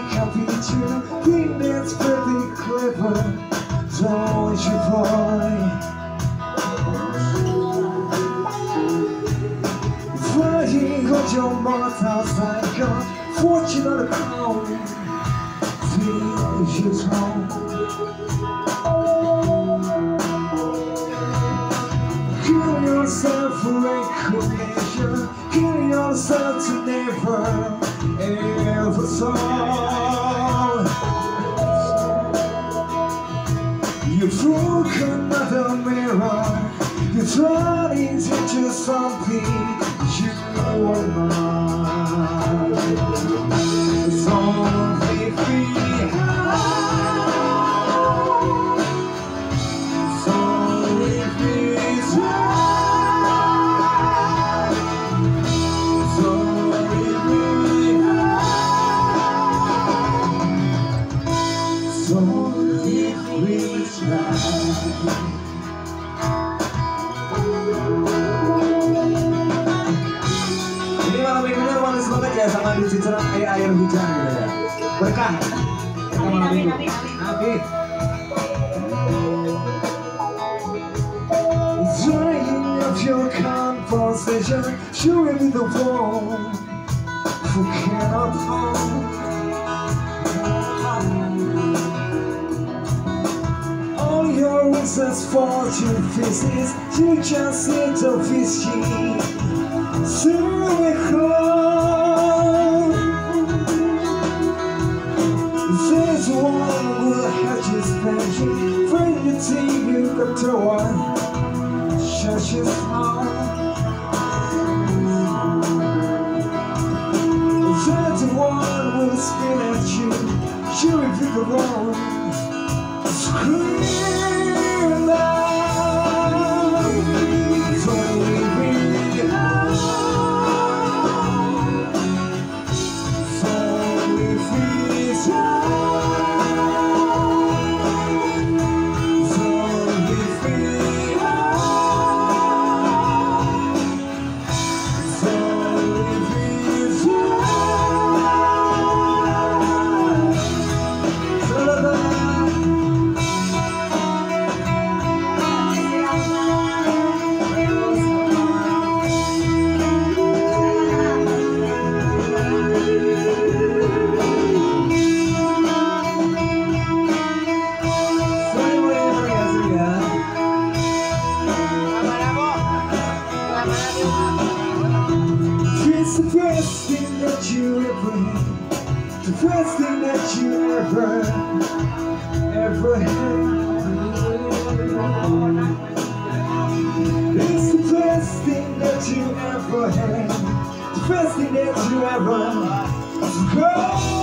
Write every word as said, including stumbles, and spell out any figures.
happy too. Think that's pretty clever, don't you, boy? Flying on your mother's like a fortune on the crown. Think you wrong. Kill yourself for recognition. Kill yourself to never ever solve. You broke another mirror. You turned it into something you are not. It's only free. It's only free. It's only free. It's only free. Ini malam minggunya romantis banget ya, sama disicerang air air hujan gitu ya. Berkah. Kita malam minggu. Amin. Drying of your conversation, showing me the one who cannot hold. All your reasons for your faces, you just need to visit. So home. There's one will have you spending for you take you got to one. Shut your mouth. There's one will spin at you. You if you go wrong. Scream out. Don't leave me. It's the best thing that you ever had. The best thing that you ever, ever had. It's the best thing that you ever had. The best thing that you ever had.